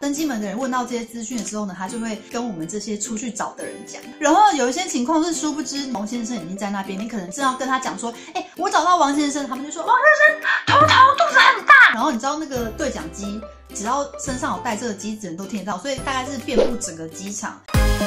登机门的人问到这些资讯的时候呢，他就会跟我们这些出去找的人讲。然后有一些情况是殊不知王先生已经在那边，你可能正要跟他讲说，我找到王先生，他们就说王先生头痛，肚子很大。然后你知道那个对讲机，只要身上有带这个机子人都听得到，所以大概是遍布整个机场。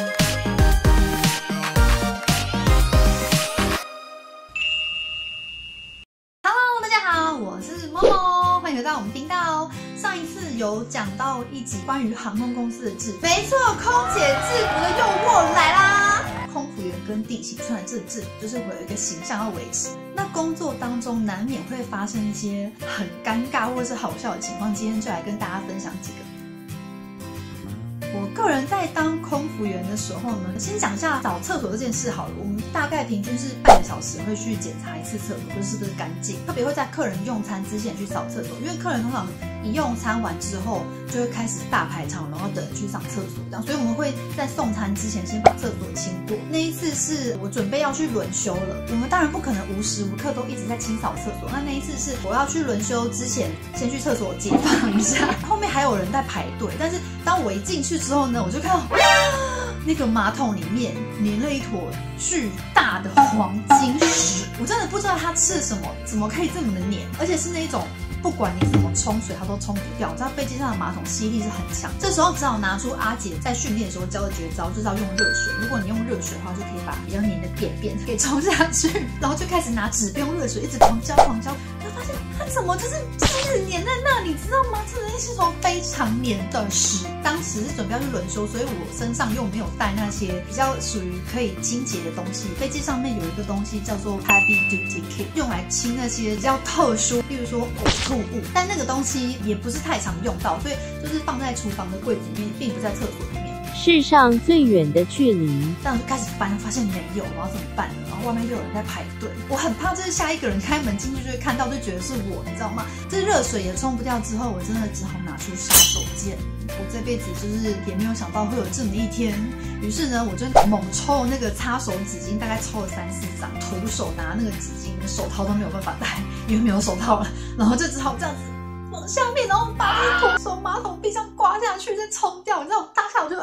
我是某某，欢迎回到我们频道。上一次有讲到一集关于航空公司的制服，没错，空姐制服的诱惑来啦。空服员跟地勤穿的这制服，就是会有一个形象要维持。那工作当中难免会发生一些很尴尬或者是好笑的情况，今天就来跟大家分享几个。我个人在当空服员的时候呢，先讲一下找厕所这件事好了。我们大概平均是半个小时会去检查一次厕所，就是不是干净。特别会在客人用餐之前去扫厕所，因为客人通常一用餐完之后就会开始大排场，然后等人去上厕所这样。所以我们会在送餐之前先把厕所清过。那一次是我准备要去轮休了，我们当然不可能无时无刻都一直在清扫厕所。那一次是我要去轮休之前，先去厕所解放一下，后面还有人在排队。但是当我一进去之后呢，我就看到那个马桶里面粘了一坨巨大的黄金石，我真的不知道它吃了什么，怎么可以这么的黏，而且是那一种不管你怎么冲水它都冲不掉。你知道飞机上的马桶吸力是很强，这时候只好拿出阿姐在训练的时候教的绝招，就是要用热水。如果你用热水的话，就可以把比较黏的便便给冲下去，然后就开始拿纸不用热水一直狂浇狂浇，然后发现它怎么就是一直黏在那里，知道吗？真的是一坨非常黏的屎。当时是准备要去轮休，所以我身上又没有带那些比较属于可以清洁的东西。飞机上面有一个东西叫做 Heavy Duty Kit， 用来清那些比较特殊，例如说呕吐物，但那个东西也不是太常用到，所以就是放在厨房的柜子里面，并不在厕所里面。 世上最远的距离， 这样就开始翻，发现没有，我要怎么办呢？然后外面又有人在排队，我很怕，就是下一个人开门进去就会看到，就觉得是我，你知道吗？这热水也冲不掉之后，我真的只好拿出杀手锏。我这辈子就是也没有想到会有这么一天，于是呢，我就猛抽那个擦手纸巾，大概抽了3、4张，徒手拿那个纸巾，手套都没有办法戴，因为没有手套了，然后就只好这样子往下面，然后把那个从马桶壁上刮下去，再冲掉。你知道我当下我就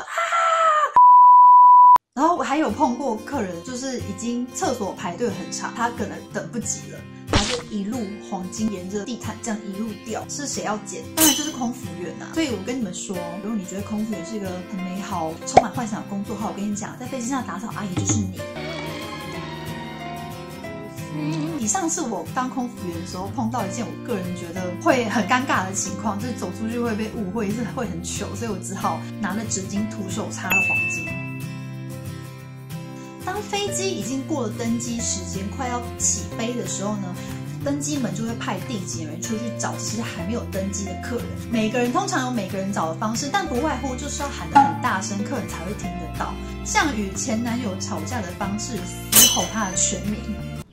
然后我还有碰过客人，就是已经厕所排队很长，他可能等不及了，他就一路黄金沿着地毯这样一路掉，是谁要捡？当然就是空服员啊。所以我跟你们说，如果你觉得空服员是一个很美好、充满幻想的工作的话，我跟你讲，在飞机上打扫阿姨就是你。以上是我当空服员的时候碰到一件我个人觉得会很尴尬的情况，就是走出去会被误会，是会很糗，所以我只好拿了纸巾徒手擦了黄金。当飞机已经过了登机时间，快要起飞的时候呢，登机门就会派地勤人出去找这些还没有登机的客人。每个人通常有每个人找的方式，但不外乎就是要喊得很大声，客人才会听得到。像与前男友吵架的方式，嘶吼他的全名。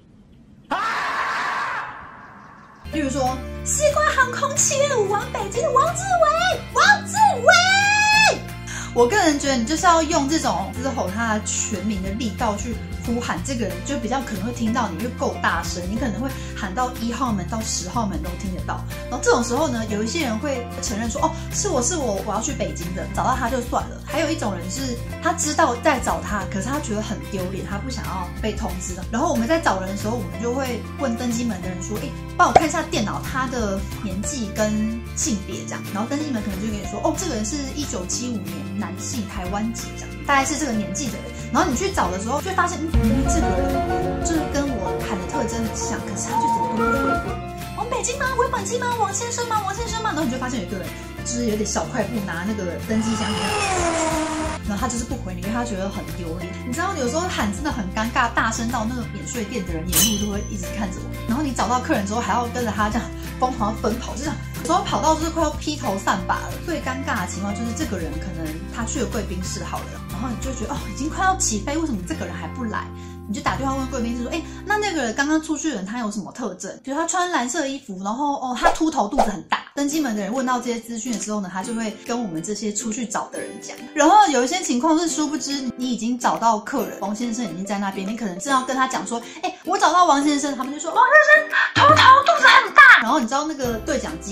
例如说，西瓜航空7月5往北京的王志伟，王志伟。我个人觉得，你就是要用这种嘶吼他的全名的力道去呼喊这个人，就比较可能会听到你，因为够大声，你可能会喊到1号门到10号门都听得到。然后这种时候呢，有一些人会承认说，哦，是我要去北京的，找到他就算了。还有一种人是他知道在找他，可是他觉得很丢脸，他不想要被通知的。然后我们在找人的时候，我们就会问登机门的人说，帮我看一下电脑他的年纪跟性别这样。然后登机门可能就跟你说，哦，这个人是1975年男性，台湾籍这样，大概是这个年纪的人。然后你去找的时候，就会发现，这个人就是跟我喊的特征很像，可是他就怎么都不回我。往北京吗？回本机吗？王先生吗？王先生吗？然后你就发现有一个人就是有点小快步拿那个登机箱，然后他就是不回你，因为他觉得很丢脸。你知道有时候喊真的很尴尬，大声到那个免税店的人沿路都会一直看着我。然后你找到客人之后，还要跟着他这样疯狂奔跑，就这样，有时候跑到就是快要披头散发了。最尴尬的情况就是这个人可能他去了贵宾室好了，然后你就觉得已经快要起飞，为什么这个人还不来？你就打电话问贵宾室说，那个人刚刚出去的人他有什么特征？比如他穿蓝色衣服，然后他秃头，肚子很大。登机门的人问到这些资讯的时候呢，他就会跟我们这些出去找的人讲。然后有一些情况是殊不知你已经找到客人，王先生已经在那边，你可能正要跟他讲说，我找到王先生，他们就说王先生头痛，肚子很大。然后你知道那个对讲机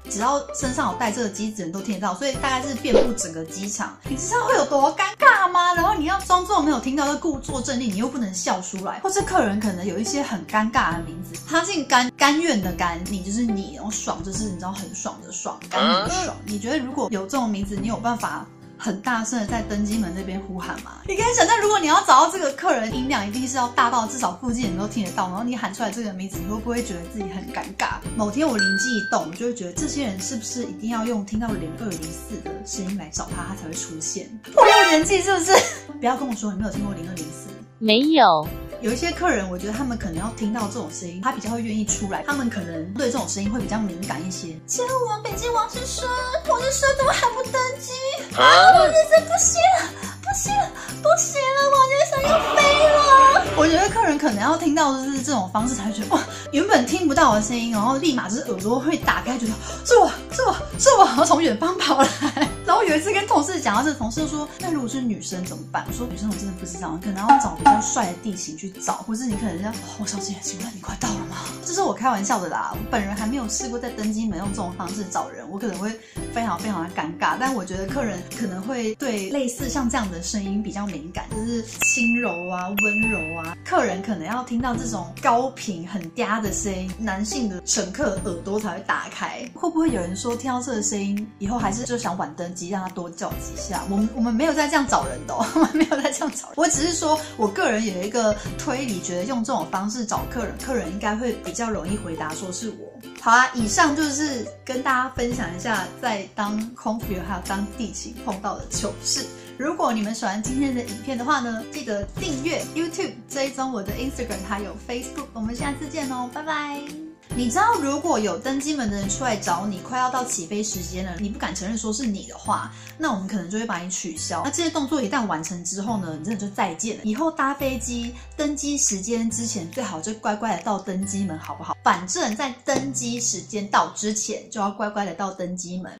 只要身上有带这个机子人都听得到，所以大概是遍布整个机场。你知道会有多尴尬吗？然后你要装作没有听到，故作镇定，你又不能笑出来，或是客人可能有一些很尴尬的名字，他姓甘愿的甘，你就是你，然后爽就是你知道很爽的爽，甘愿的爽。你觉得如果有这种名字，你有办法很大声的在登机门那边呼喊吗？你可以想象，如果你要找到这个客人，音量一定是要大到至少附近人都听得到，然后你喊出来这个名字，你会不会觉得自己很尴尬？某天我灵机一动，我就会觉得这些人是不是一定要用听到0204的声音来找他，他才会出现？我有年纪是不是？不要跟我说你没有听过0204。 没有。 有一些客人，我觉得他们可能要听到这种声音，他比较会愿意出来。他们可能对这种声音会比较敏感一些。请问我北京王是说，我是说怎么还不登机？我人生不行了，不行了，不行了，我人生要飞了。我觉得客人可能要听到就是这种方式，才会觉得哇，原本听不到的声音，然后立马就是耳朵会打开，觉得是我，然后从远方跑来。然后有一次跟同事讲到这个，同事就说：“那如果是女生怎么办？”我说：“女生我真的不知道，可能要找比较帅的地形去找，或是你可能要黄小姐，请问你快到了吗？”这是我开玩笑的啦，我本人还没有试过在登机门用这种方式找人，我可能会非常非常的尴尬。但我觉得客人可能会对类似像这样的声音比较敏感，就是轻柔啊、温柔啊。客人可能要听到这种高频很嗲的声音，男性的乘客耳朵才会打开。会不会有人说听到这个声音以后还是就想晚登机，让他多叫几下？我们没有在这样找人的哦，我们没有在这样找人。我只是说我个人有一个推理，觉得用这种方式找客人，客人应该会比较容易回答说是我。好啊，以上就是跟大家分享一下在当空服员还有当地勤碰到的糗事。如果你们喜欢今天的影片的话呢，记得订阅 YouTube， 追踪我的 Instagram 还有 Facebook。我们下次见哦，拜拜。你知道如果有登机门的人出来找你，快要到起飞时间了，你不敢承认说是你的话，那我们可能就会把你取消。那这些动作一旦完成之后呢，你真的就再见了。以后搭飞机登机时间之前，最好就乖乖的到登机门，好不好？反正在登机时间到之前，就要乖乖的到登机门。